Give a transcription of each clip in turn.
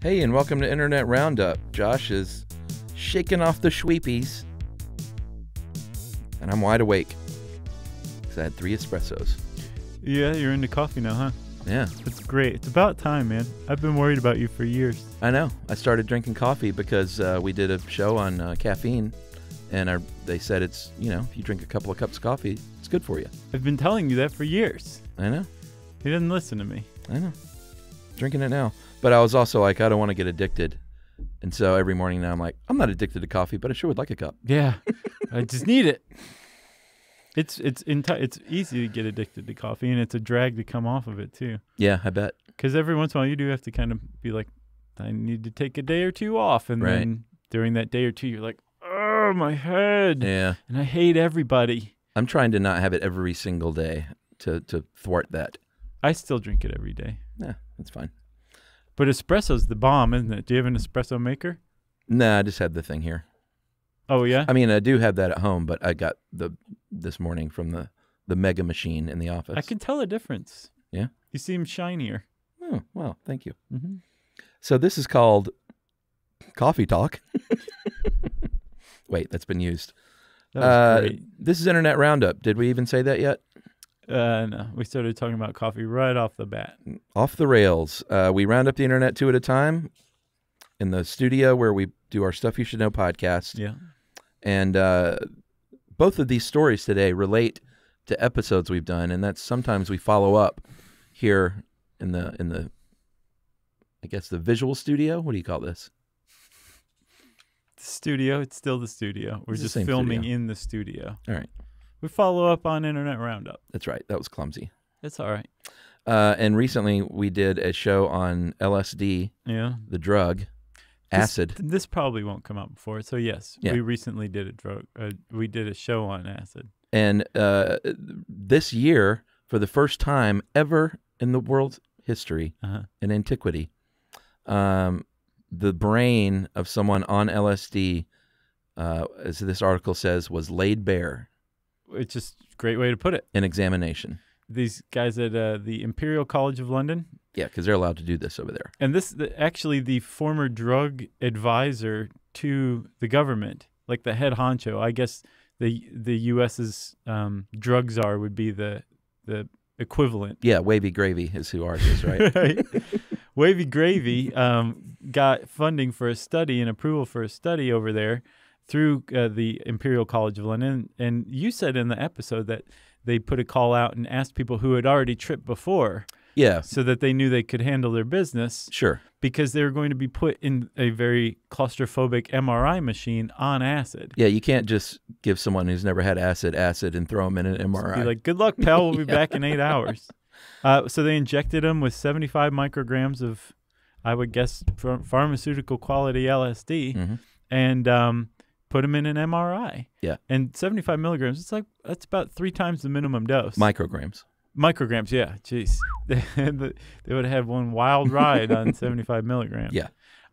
Hey, and welcome to Internet Roundup. Josh is shaking off the Schweepies, and I'm wide awake because I had 3 espressos. Yeah, you're into coffee now, huh? Yeah. It's great. It's about time, man. I've been worried about you for years. I know. I started drinking coffee because we did a show on caffeine, and they said it's, if you drink a couple of cups of coffee, it's good for you. I've been telling you that for years. I know. He doesn't listen to me. I know. Drinking it now. But I was also like, I don't want to get addicted. And so every morning now I'm like, I'm not addicted to coffee, but I sure would like a cup. Yeah. I just need it. It's easy to get addicted to coffee, and it's a drag to come off of it, too. Yeah, I bet. Because every once in a while you do have to kind of be like, I need to take a day or two off. And then during that day or two, you're like, oh, my head. Yeah. And I hate everybody. I'm trying to not have it every single day to thwart that. I still drink it every day. Yeah, that's fine. But espresso's the bomb, isn't it? Do you have an espresso maker? Nah, I just had the thing here. Oh, yeah? I mean, I do have that at home, but I got this morning from the mega machine in the office. I can tell a difference. Yeah? You seem shinier. Oh, well, thank you. Mm-hmm. So this is called Coffee Talk. Wait, that's been used. That was great. This is Internet Roundup. Did we even say that yet? No, we started talking about coffee right off the bat. Off the rails. We round up the internet 2 at a time in the studio where we do our Stuff You Should Know podcast. Yeah. And both of these stories today relate to episodes we've done, and that's sometimes we follow up here in the I guess the visual studio. What do you call this? The studio. It's still the studio. We're just filming studio. In the studio. All right. We follow up on Internet Roundup. That's right. That was clumsy. It's all right. And recently we did a show on LSD, the drug, acid. This probably won't come out before. So, yes, we recently did we did a show on acid. And this year, for the first time ever in the world's history, in antiquity, the brain of someone on LSD, as this article says, was laid bare. It's just a great way to put it. An examination. These guys at the Imperial College of London. Yeah, because they're allowed to do this over there. And actually the former drug advisor to the government, like the head honcho, I guess the U.S.'s drug czar would be the equivalent. Yeah, Wavy Gravy is who ours is, right? Right. Wavy Gravy got funding for a study and approval for a study over there through the Imperial College of London. And you said in the episode that they put a call out and asked people who had already tripped before. Yeah. So that they knew they could handle their business. Sure. Because they were going to be put in a very claustrophobic MRI machine on acid. Yeah, you can't just give someone who's never had acid and throw them in an MRI. Just be like, good luck, pal. We'll be back in 8 hours. So they injected them with 75 micrograms of, I would guess, pharmaceutical quality LSD. And put them in an MRI. Yeah. And 75 milligrams, that's about 3 times the minimum dose. Micrograms, yeah. Jeez. They would have had one wild ride on 75 milligrams. Yeah.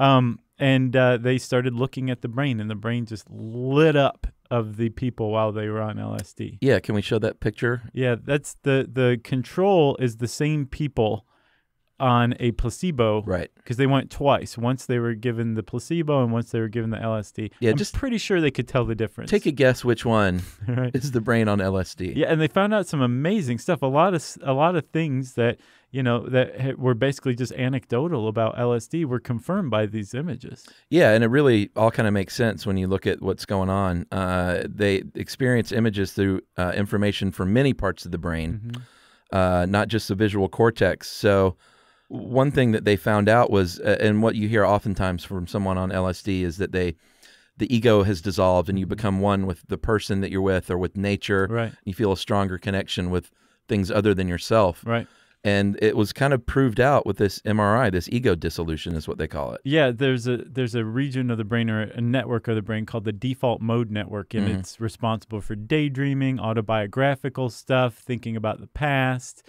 And they started looking at the brain, and the brain just lit up of the people while they were on LSD. Yeah, can we show that picture? Yeah, that's the control is the same people on a placebo, right? Because they went twice. Once they were given the placebo, and once they were given the LSD. Yeah, I'm pretty sure they could tell the difference. Take a guess which one right. is the brain on LSD. Yeah, and they found out some amazing stuff. A lot of things that that were basically just anecdotal about LSD were confirmed by these images. Yeah, and it really all kind of makes sense when you look at what's going on. They experience images through information from many parts of the brain, not just the visual cortex. So one thing that they found out was, and what you hear oftentimes from someone on LSD is that the ego has dissolved and you become one with the person that you're with or with nature. Right. You feel a stronger connection with things other than yourself. Right. And it was kind of proved out with this MRI, this ego dissolution is what they call it. Yeah, there's a region of the brain or a network of the brain called the default mode network, and it's responsible for daydreaming, autobiographical stuff, thinking about the past,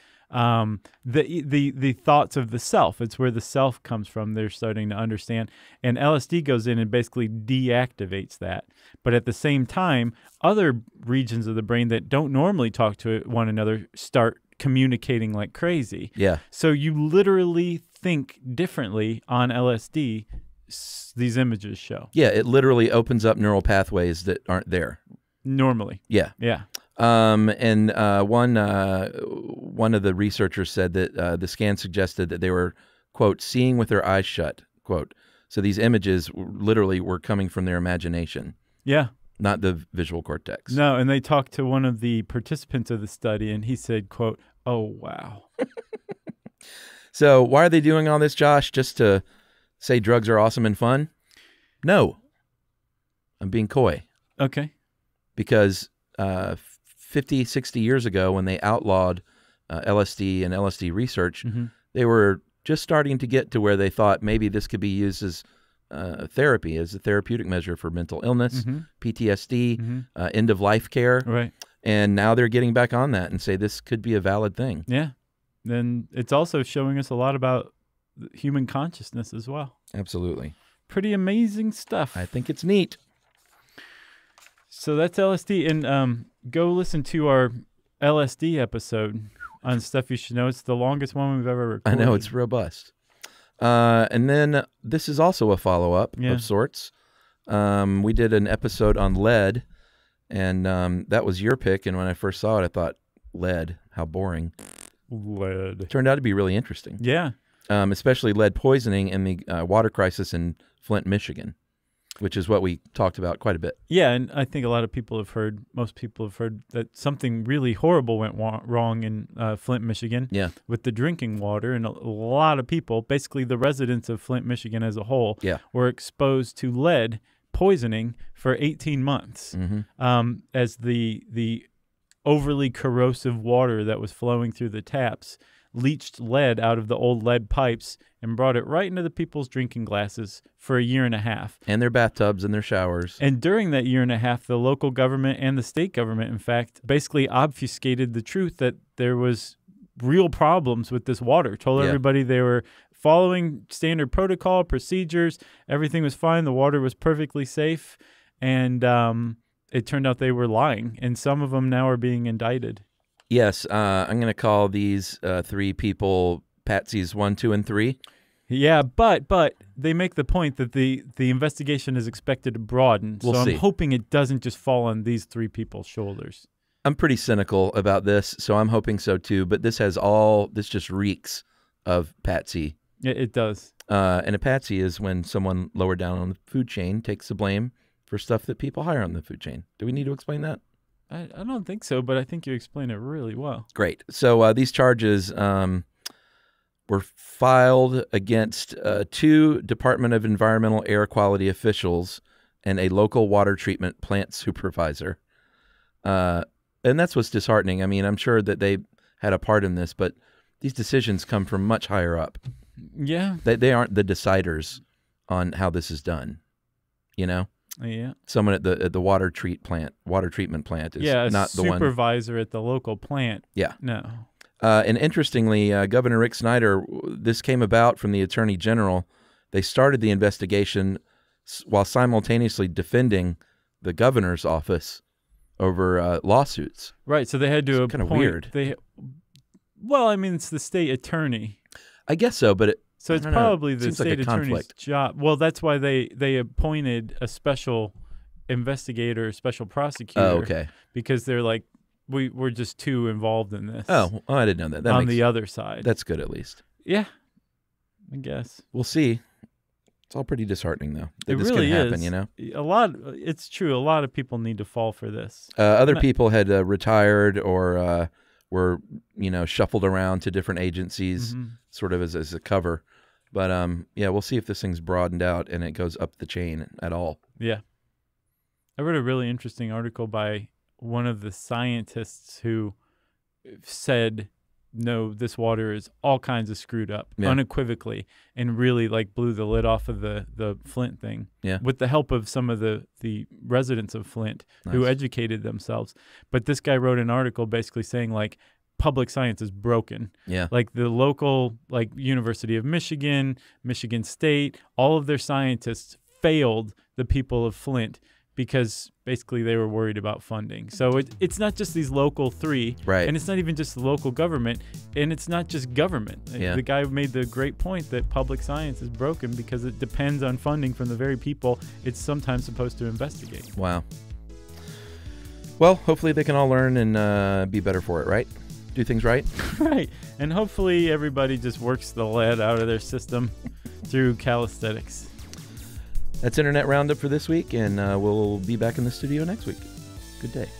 the thoughts of the self. It's where the self comes from. They're starting to understand, and LSD goes in and basically deactivates that. But at the same time, other regions of the brain that don't normally talk to one another start communicating like crazy. Yeah. So you literally think differently on LSD, these images show. Yeah, it literally opens up neural pathways that aren't there. Normally. Yeah. Yeah. And one of the researchers said that the scan suggested that they were, quote, seeing with their eyes shut, quote. So these images literally were coming from their imagination. Yeah. Not the visual cortex. No, and they talked to one of the participants of the study, and he said, quote, "Oh, wow." So why are they doing all this, Josh? Just to say drugs are awesome and fun? No. I'm being coy. Okay. Because 50, 60 years ago when they outlawed LSD and LSD research, they were just starting to get to where they thought maybe this could be used as therapy, as a therapeutic measure for mental illness, PTSD, end-of-life care. Right. And now they're getting back on that and say this could be a valid thing. Yeah. Then it's also showing us a lot about human consciousness as well. Absolutely. Pretty amazing stuff. I think it's neat. So that's LSD. And go listen to our LSD episode on Stuff You Should Know. It's the longest one we've ever recorded. I know, it's robust. And then this is also a follow-up of sorts. We did an episode on lead, and that was your pick. And when I first saw it, I thought, lead, how boring. Lead. It turned out to be really interesting. Yeah. Especially lead poisoning and the water crisis in Flint, Michigan, which is what we talked about quite a bit. Yeah, and I think a lot of people have heard, most people have heard that something really horrible went wrong in Flint, Michigan with the drinking water. And a lot of people, basically the residents of Flint, Michigan as a whole, were exposed to lead poisoning for 18 months as the overly corrosive water that was flowing through the taps leached lead out of the old lead pipes and brought it right into the people's drinking glasses for a year and a half. And their bathtubs and their showers. And during that year and a half, the local government and the state government, in fact, basically obfuscated the truth that there was real problems with this water, told everybody they were following standard protocol, procedures, everything was fine, the water was perfectly safe, and it turned out they were lying, and some of them now are being indicted. Yes, I'm going to call these three people Patsies 1, 2, and 3. Yeah, but they make the point that the investigation is expected to broaden. We'll see. I'm hoping it doesn't just fall on these three people's shoulders. I'm pretty cynical about this, so I'm hoping so too. But this just reeks of Patsy. It does. And a Patsy is when someone lower down on the food chain takes the blame for stuff that people higher on the food chain. Do we need to explain that? I don't think so, but I think you explain it really well. Great. So these charges were filed against 2 Department of Environmental Air Quality officials and a local water treatment plant supervisor. And that's what's disheartening. I mean, I'm sure that they had a part in this, but these decisions come from much higher up. Yeah. They aren't the deciders on how this is done, you know? Yeah. Someone at the water treatment plant is not the one. Supervisor at the local plant. Yeah. No. And interestingly, Governor Rick Snyder, this came about from the Attorney General. They started the investigation while simultaneously defending the governor's office over lawsuits. Right. So they had to appoint. Kind of weird. Well, I mean, it's the state attorney. I guess so, but so it's probably the state attorney's job. Well, that's why they appointed a special investigator, special prosecutor. Oh, okay. Because they're like, we're just too involved in this. Oh, I didn't know that. On the other side. That's good, at least. Yeah, I guess. We'll see. It's all pretty disheartening, though. That it this really can happen, you know? It's true. A lot of people need to fall for this. Other people had retired or were, shuffled around to different agencies, sort of as a cover. But, we'll see if this thing's broadened out and it goes up the chain at all. Yeah. I read a really interesting article by one of the scientists who said, no, this water is all kinds of screwed up, unequivocally, and really blew the lid off of the Flint thing with the help of some of the residents of Flint who educated themselves. But this guy wrote an article basically saying public science is broken. Yeah. The local University of Michigan, Michigan State, all of their scientists failed the people of Flint because basically they were worried about funding. So it's not just these local three, Right. and it's not even just the local government, and it's not just government. Yeah. The guy made the great point that public science is broken because it depends on funding from the very people it's sometimes supposed to investigate. Wow. Well, hopefully they can all learn and be better for it, right? Do things right. Right. And hopefully everybody just works the lead out of their system through calisthenics. That's Internet Roundup for this week, and we'll be back in the studio next week. Good day.